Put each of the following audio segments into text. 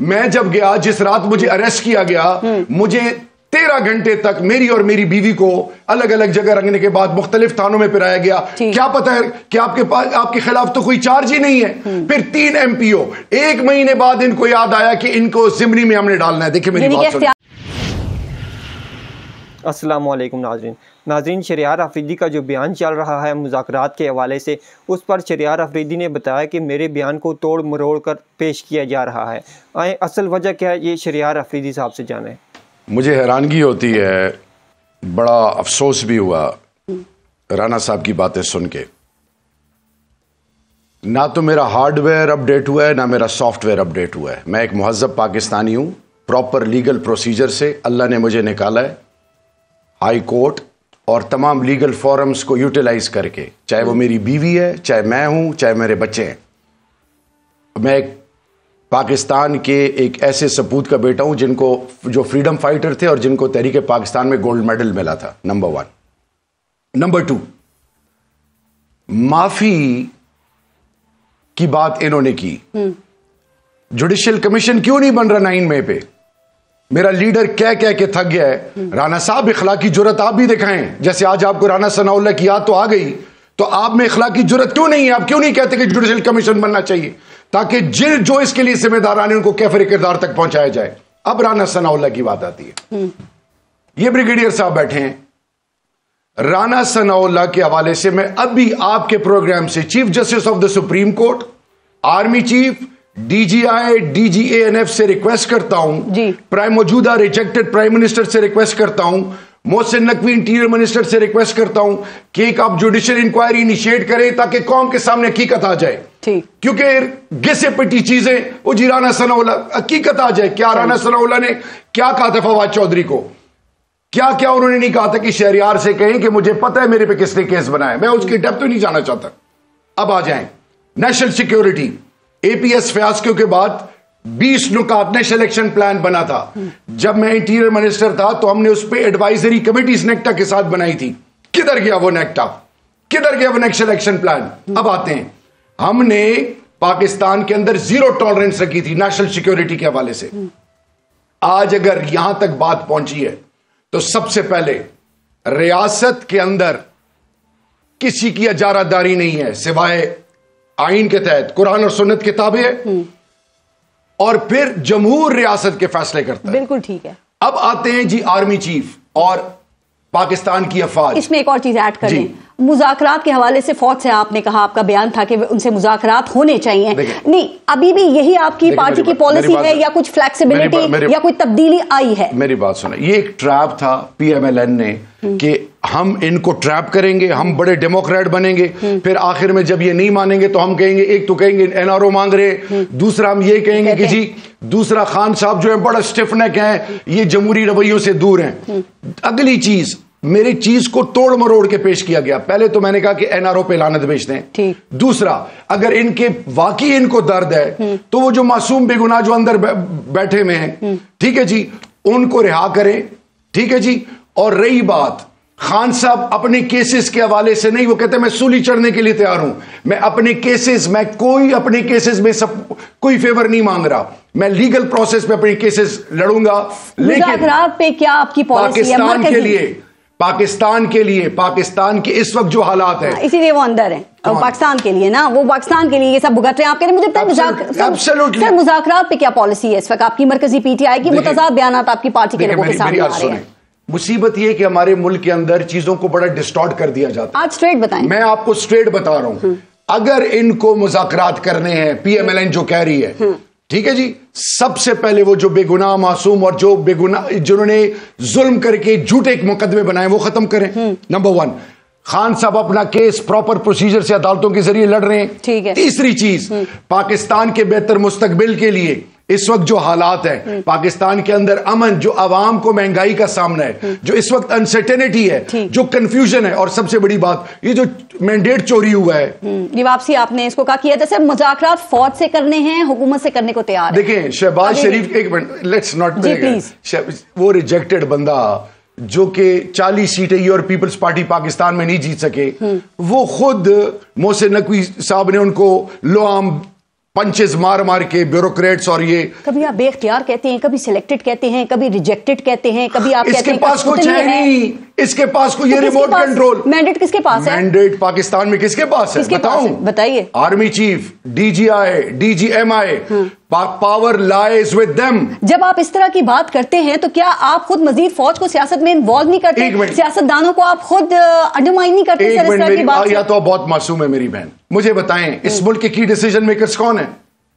میں جب گیا جس رات مجھے اریسٹ کیا گیا, مجھے 13 گھنٹے تک میری اور میری بیوی کو الگ الگ جگہ رکھنے کے بعد مختلف تھانوں میں پھرایا گیا. کیا پتا ہے کہ آپ کے خلاف تو کوئی چارج ہی نہیں ہے. پھر 3 MPO 1 مہینے بعد ان کو یاد آیا کہ ان کو ضمنی میں ہم نے ڈالنا ہے. دیکھیں میری بات سنیں. السلام علیکم ناظرین, شہریار آفریدی کا جو بیان چل رہا ہے مذاکرات کے حوالے سے, اس پر شہریار آفریدی نے بتایا کہ میرے بیان کو توڑ مروڑ کر پیش کیا جا رہا ہے. آئیں اصل وجہ کیا ہے یہ شہریار آفریدی صاحب سے جانیں. مجھے حیرانگی ہوتی ہے, بڑا افسوس بھی ہوا رانا صاحب کی باتیں سن کے. نہ تو میرا ہارڈ ویئر اپ ڈیٹ ہوا ہے, نہ میرا سافٹ ویئر اپ ڈیٹ ہوا ہے. میں ایک مہذب پاکستانی ہوں, پراپر لیگل پروسیجر سے اللہ نے مجھے نکالا ہے, ہائی کورٹ اور تمام لیگل فورمز کو یوٹیلائز کر کے, چاہے وہ میری بیوی ہے, چاہے میں ہوں, چاہے میرے بچے ہیں. میں ایک پاکستان کے ایک ایسے سپوت کا بیٹا ہوں جن کو جو فریڈم فائٹر تھے اور جن کو تحریک پاکستان میں گولڈ میڈل ملا تھا. نمبر 1. نمبر 2, معافی کی بات انہوں نے کی. جوڈیشل کمیشن کیوں نہیں بن رہا 9 مئی پہ؟ میرا لیڈر کہہ کے تھک گیا ہے. رانا صاحب اخلاقی جرت آپ بھی دکھائیں. جیسے آج آپ کو رانا ثناء اللہ کی یاد تو آ گئی, تو آپ میں اخلاقی جرت کیوں نہیں ہے؟ آپ کیوں نہیں کہتے کہ جوڈیشل کمیشن بننا چاہیے تاکہ جو اس کے لیے ذمہ داران ہیں ان کو کیفر کردار تک پہنچایا جائے. اب رانا ثناء اللہ کی بات آتی ہے. یہ بریگیڈیئر صاحب بیٹھے ہیں. رانا ثناء اللہ کے حوالے سے میں ابھی آپ کے پروگرام سے chief justice of the supreme court, army chief, DGI, DGANF سے ریکویسٹ کرتا ہوں, موجودہ ریجیکٹڈ پرائم منسٹر سے ریکویسٹ کرتا ہوں, محسن نقوی انٹیریئر منسٹر سے ریکویسٹ کرتا ہوں کہ ایک آپ جوڈیشل انکوائری انیشیٹ کریں تاکہ قوم کے سامنے حقیقت آ جائے. کیونکہ گھسے پٹی چیزیں وہ جی رانا ثناء اللہ حقیقت آ جائے. کیا رانا ثناء اللہ نے کیا کہا تھا فواد چودھری کو؟ کیا انہوں نے نہیں کہا تھا کہ شہریار سے کہیں کہ مجھے پتہ ہے میرے پہ کس نے کیس بنایا؟ میں اس کی ڈیپتھ تو نہیں جانا چاہتا. اب آ جائیں نیشنل سیکیورٹی. APS فیاسکو کے بعد 20 نکات نیشنل ایکشن پلان بنا تھا. جب میں انٹیریئر منسٹر تھا تو ہم نے اس پہ ایڈوائزری کمیٹیز نیکٹا کے ساتھ بنائی تھی. کدھر گیا وہ نیکٹا؟ کدھر گیا وہ نیشنل ایکشن پلان؟ اب آتے ہیں, ہم نے پاکستان کے اندر 0 ٹالرنس رکھی تھی نیشنل سیکیورٹی کے حوالے سے. آج اگر یہاں تک بات پہنچی ہے تو سب سے پہلے ریاست کے اندر کسی کی اجارہ داری نہیں ہے سوائے آئین کے تحت قرآن اور سنت کتابیں ہیں, اور پھر جمہور ریاست کے فیصلے کرتا ہے. بالکل ٹھیک ہے. اب آتے ہیں جی آرمی چیف اور پاکستان کی افواج. اس میں ایک اور چیز ایڈ کر لیں, مذاکرات کے حوالے سے فوج سے آپ نے کہا, آپ کا بیان تھا کہ ان سے مذاکرات ہونے چاہیے. نہیں, ابھی بھی یہی آپ کی پارٹی کی پالیسی ہے یا کچھ فلیکسیبلٹی یا کوئی تبدیلی آئی ہے؟ میری بات سنیں, یہ ایک ٹریپ تھا PMLN نے کہ ہم ان کو ٹریپ کریں گے, ہم بڑے ڈیموکریٹ بنیں گے, پھر آخر میں جب یہ نہیں مانیں گے تو ہم کہیں گے, ایک تو کہیں گے NRO مانگ رہے, دوسرا ہم یہ کہیں گے کہ جی دوسرا خان صاحب جو ہے بڑا اسٹف نیک ہیں, یہ جمہوری رویوں سے دور ہیں. اگلی چیز, میری چیز کو توڑ مروڑ کے پیش کیا گیا. پہلے تو میں نے کہا کہ NRO پہ لعنت بھیج دیں. دوسرا, اگر ان کے واقعی ان کو درد ہے تو وہ جو معصوم بے گناہ جو اندر بیٹھے ہوئے ہیں, ٹھیک ہے جی, ان کو رہا کریں. ٹھیک ہے جی. اور رہی بات خان صاحب اپنے کیسز کے حوالے سے نہیں, وہ کہتے ہیں میں سولی چڑھنے کے لیے تیار ہوں. میں اپنے کیسز میں کوئی فیور نہیں مانگ رہا, میں لیگل پروسیس پہ اپنے کیسز لڑوں گا. لیکن پہ کیا آپ کی پالیسی ہے پاکستان کے لیے پاکستان کے اس وقت جو حالات ہیں, اسی لیے وہ اندر ہیں. پاکستان کے لیے نا, وہ پاکستان کے لیے یہ سب بھگت رہے ہیں. آپ کہتے ہیں مجھے مذاکرات پہ کیا پالیسی ہے اس وقت آپ کی مرکزی PTI کی؟ متضاد بیانات آپ کی پارٹی کے لوگوں کے سامنے آ رہے ہیں. مصیبت یہ کہ ہمارے ملک کے اندر چیزوں کو بڑا ڈسٹارٹ کر دیا جاتا ہے. آج سٹریٹ بتائیں. میں آپ کو سٹریٹ بتا رہا ہوں, اگر ان کو مذاکرات کرنے ہیں, PMLN جو کہہ رہی ہے, ٹھیک ہے جی, سب سے پہلے وہ جو بے گناہ معصوم اور جو بے گناہ جنہوں نے ظلم کر کے جھوٹے مقدمے بنائے وہ ختم کریں. نمبر 1, خان صاحب اپنا کیس پراپر پروسیجر سے عدالتوں کے ذریعے لڑ رہے ہیں. تیسری چیز, پاکستان کے بہتر مستقبل کے لیے اس وقت جو حالات ہیں پاکستان کے اندر, امن, جو عوام کو مہنگائی کا سامنا ہے, جو اس وقت انسرٹینٹی ہے, جو کنفیوژن ہے, اور سب سے بڑی بات یہ جو مینڈیٹ چوری ہوا ہے, یہ واپسی آپ نے اس کو کہا کیا جیسے مذاکرات فوج سے کرنے ہیں, حکومت سے کرنے کو تیار ہے. دیکھیں شہباز شریف, ایک منٹ, لیٹس ناٹ, وہ ریجیکٹڈ بندہ جو کہ 40 سیٹیں یہ اور پیپلز پارٹی پاکستان میں نہیں جیت سکے, وہ خود محسن نقوی صاحب نے ان کو لو عام पंचेस मार मार के ब्यूरोक्रेट्स और ये कभी आप बेख्तियार कहते हैं, कभी सिलेक्टेड कहते हैं, कभी रिजेक्टेड कहते हैं, कभी आप कहते इसके हैं पास कुछ है नहीं, इसके पास कोई ये रिमोट कंट्रोल मैंडेट किसके पास है? मैंडेट पाकिस्तान में किसके पास है बताऊं? बताइए। Army chief, DGI, DGMI, power lies with them. जब आप इस तरह की बात करते हैं तो क्या आप खुद मजीद फौज को सियासत में इन्वॉल्व नहीं करते? सियासतदानों को आप खुद अंडरमाइन नहीं करते? एक मिनट, या तो बहुत मासूम है मेरी बहन, मुझे बताएं इस मुल्क के की डिसीजन मेकर्स कौन है?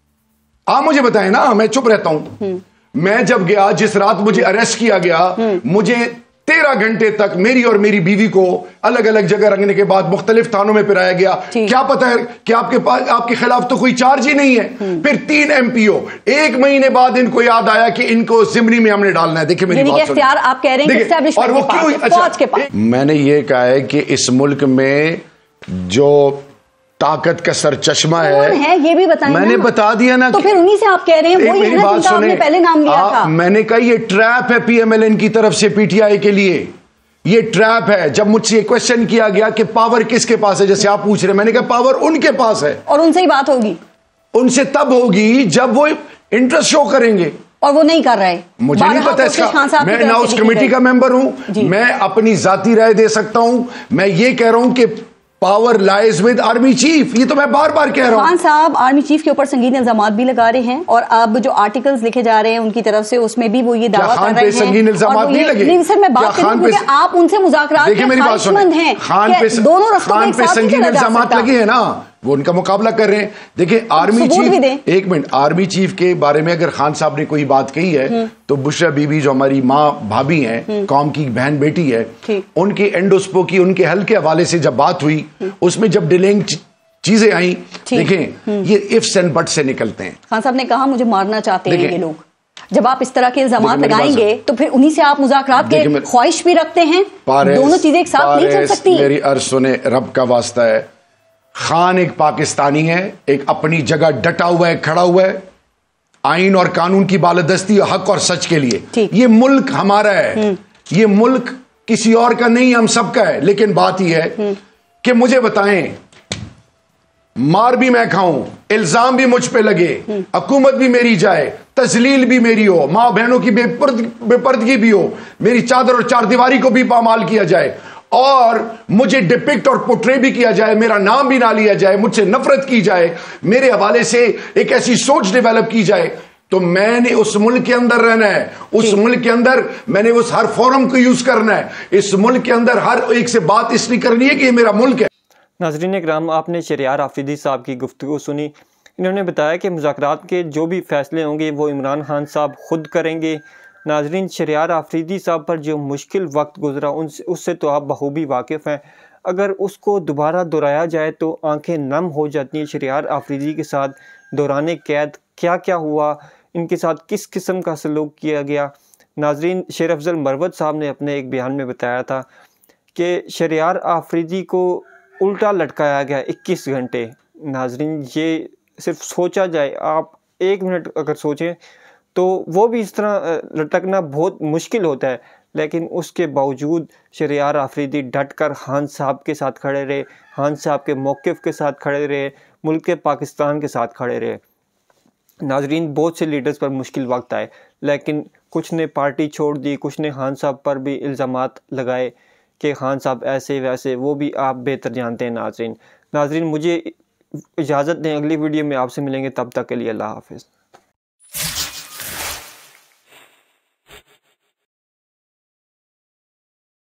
आप मुझे बताएं ना, मैं चुप रहता हूं। मैं जब गया, जिस रात मुझे अरेस्ट किया गया, मुझे 13 घंटे तक मेरी और मेरी बीवी को अलग अलग जगह रखने के बाद मुख्तलिफ थानों में फिराया गया। क्या पता है कि आपके खिलाफ तो कोई चार्ज ही नहीं है। फिर 3 MPO, 1 महीने बाद इनको याद आया कि इनको जिमनी में हमने डालना है। देखिए मेरी बात सुनिए, आप कह रहे हैं और वो क्यों? मैंने ये कहा है कि इस मुल्क में जो ताकत का सरचश्मा है ये भी बताएं। मैंने बता दिया ना। तो फिर उन्हीं से आप कह रहे हैं, वही है ना जिनका आपने पहले नाम लिया था। मैंने कहा ये ट्रैप है PMLN की तरफ से PTI के लिए, ये ट्रैप है। जब मुझसे क्वेश्चन किया गया कि पावर किसके पास है, जैसे आप पूछ रहे हैं, मैंने कहा पावर उनके पास है, और उनसे ही बात होगी। उनसे तब होगी जब वो इंटरेस्ट शो करेंगे, और वो नहीं कर रहे। मुझे नहीं पता इसका। मैं अनाउंस कमेटी का मेंबर हूं, मैं अपनी जाती राय दे सकता हूं। मैं ये कह रहा हूं कि power lies with army chief, ये तो मैं बार बार कह रहा हूं। खान साहब आर्मी चीफ के ऊपर संगीन इल्जामात भी लगा रहे हैं, और अब जो आर्टिकल्स लिखे जा रहे हैं उनकी तरफ से, उसमें भी वो ये दावा कर रहे हैं संगीन इल्जामात नहीं लगे। नहीं सर, मैं बात कर रही हूं कि आप उनसे मुज़ाकरात के ख्वाहिशमंद हैं। दोनों रस्तों पे एक साथ संगीन इल्जामात लगे हैं ना, वो उनका मुकाबला कर रहे हैं। देखिए आर्मी चीफ, एक मिनट, आर्मी चीफ के बारे में अगर खान साहब ने कोई बात कही है तो बुशरा बीबी जो हमारी माँ भाभी हैं, कौम की बहन बेटी है, उनके एंडोस्पो की, उनके हल के हवाले से जब बात हुई, उसमें जब डिलेइंग चीजें आई, देखें ये इफ्स एंड बट्स से निकलते हैं। खान साहब ने कहा मुझे मारना चाहते हैं ये लोग। जब आप इस तरह के इल्जामात लगाएंगे तो फिर उन्हीं से आप मुज़ाकरात के ख्वाहिश भी रखते हैं। दोनों चीजें एक साथ नहीं चल सकती। मेरी अर्ज सुने, रब का वास्ता है, खान एक पाकिस्तानी है, एक अपनी जगह डटा हुआ है, खड़ा हुआ है, आइन और कानून की बालदस्ती, हक और सच के लिए। ये मुल्क हमारा है, ये मुल्क किसी और का नहीं, हम सबका है। लेकिन बात यह है कि मुझे बताएं, मार भी मैं खाऊं, इल्जाम भी मुझ पे लगे, हुकूमत भी मेरी जाए, तजलील भी मेरी हो, माँ बहनों की बेपर्दगी भी हो, मेरी चादर और चारदीवारी को भी पामाल किया जाए, और मुझे डिपिक्ट और पोर्ट्रे भी किया जाए, मेरा नाम भी ना लिया जाए, मुझसे नफरत की जाए, मेरे हवाले से एक ऐसी सोच डेवलप की जाए, तो मैंने उस मुल्क के अंदर रहना है। उस मुल्क के अंदर मैंने उस हर फोरम को यूज करना है। इस मुल्क के अंदर हर एक से बात इसलिए करनी है कि ये मेरा मुल्क है। नाज़रीन इकराम, आपने शहरियार आफरीदी साहब की गुफ्तगू सुनी। इन्होंने बताया कि मुज़ाकरात के जो भी फैसले होंगे वो इमरान खान साहब खुद करेंगे। नाज़रीन, शहरियार आफरीदी साहब पर जो मुश्किल वक्त गुजरा उससे तो आप बखूबी वाकिफ़ हैं। अगर उसको दोबारा दोहराया जाए तो आंखें नम हो जाती हैं। शहरियार आफरीदी के साथ दौरान कैद क्या क्या हुआ, इनके साथ किस किस्म का सलूक किया गया। नाज़रीन, शेर अफजल मरवत साहब ने अपने एक बयान में बताया था कि शहरियार आफरीदी को उल्टा लटकाया गया 21 घंटे। नाज़रीन, ये सिर्फ सोचा जाए, आप 1 मिनट अगर सोचें तो वो भी इस तरह लटकना बहुत मुश्किल होता है, लेकिन उसके बावजूद शहरियार आफरीदी डट कर खान साहब के साथ खड़े रहे, खान साहब के मौक़िफ़ के साथ खड़े रहे, मुल्क पाकिस्तान के साथ खड़े रहे। नाज़रीन, बहुत से लीडर्स पर मुश्किल वक्त आए, लेकिन कुछ ने पार्टी छोड़ दी, कुछ ने खान साहब पर भी इल्ज़ामात लगाए कि खान साहब ऐसे वैसे, वो भी आप बेहतर जानते हैं। नाज़रीन, मुझे इजाज़त दें, अगली वीडियो में आपसे मिलेंगे, तब तक के लिए अल्लाह हाफ़िज़।